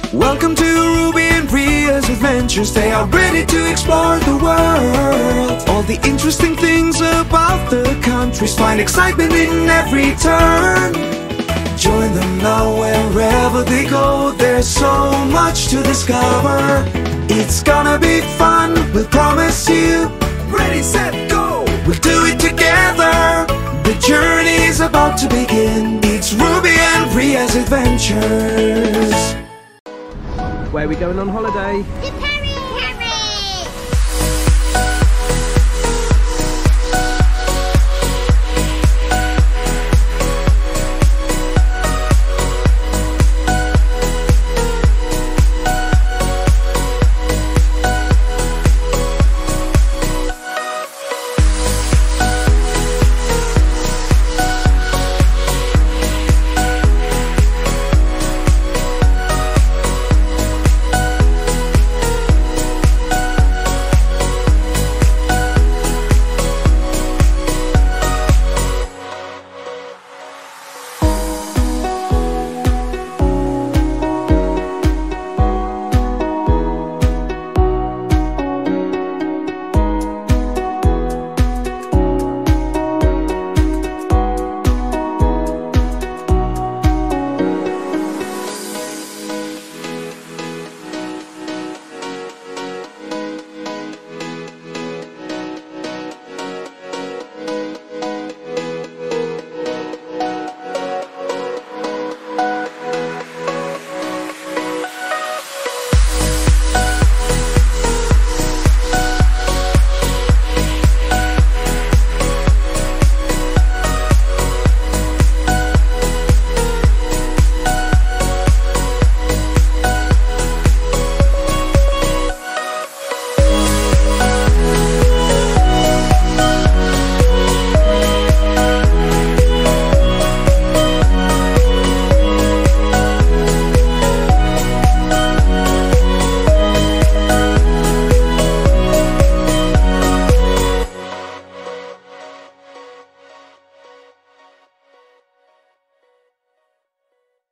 Welcome to Ruby and Rhea's adventures. They are ready to explore the world. All the interesting things about the countries, find excitement in every turn. Join them now wherever they go. There's so much to discover. It's gonna be fun, we'll promise you. Ready, set, go! We'll do it together. The journey's about to begin. It's Ruby and Rhea's adventures. Where are we going on holiday?